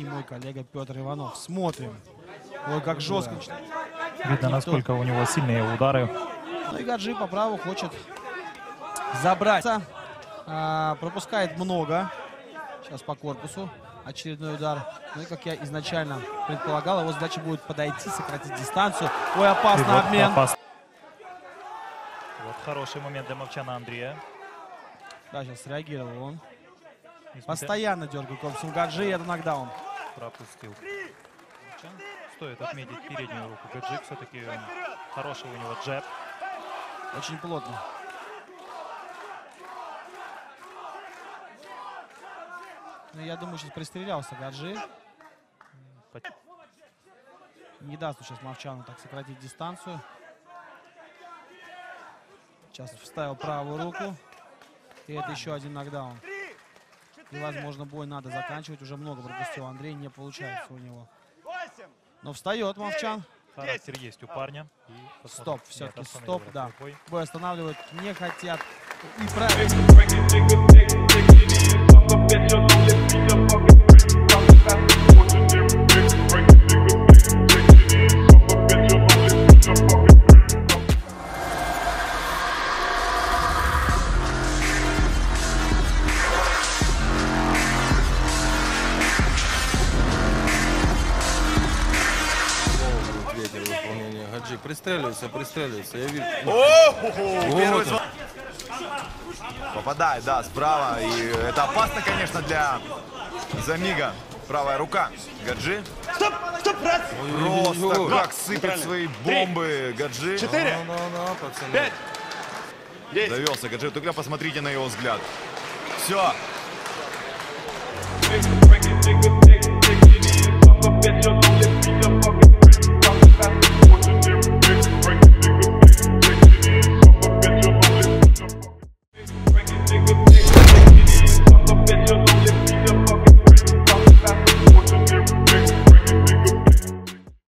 и мой коллега Петр Иванов. Смотрим. Ой, как жестко. Видно, насколько у него сильные удары. Ну и Гаджи по праву хочет забрать. Пропускает много. Сейчас по корпусу. Очередной удар. Ну и как я изначально предполагал, его задача будет подойти, сократить дистанцию. Ой, опасный обмен. Вот хороший момент для Мовчана Андрея. Да, сейчас среагировал он. Постоянно дергает корпусом Гаджи, это нокдаун. Пропустил. Стоит отметить переднюю руку Гаджи. Все-таки хороший у него джеб. Очень плотно. Ну, я думаю, сейчас пристрелялся Гаджи. Не даст сейчас Мовчану так сократить дистанцию. Сейчас вставил правую руку. И это еще один нокдаун. И, возможно, бой надо заканчивать. Уже много пропустил Андрей, не получается у него. Но встает Мовчан. Характер есть у парня. Стоп, все-таки стоп, да. Бой. Бой останавливать не хотят. И правильно. Гаджи, пристреливайся, пристреливайся. Я вижу. Первый звон. Попадает, да, справа. И это опасно, конечно, для Замига. Правая рука. Гаджи. Стоп! Стоп, брат! Просто как сыпет свои бомбы Гаджи. 4, пацаны. 5, 10. Завелся Гаджи. Только посмотрите на его взгляд. Все.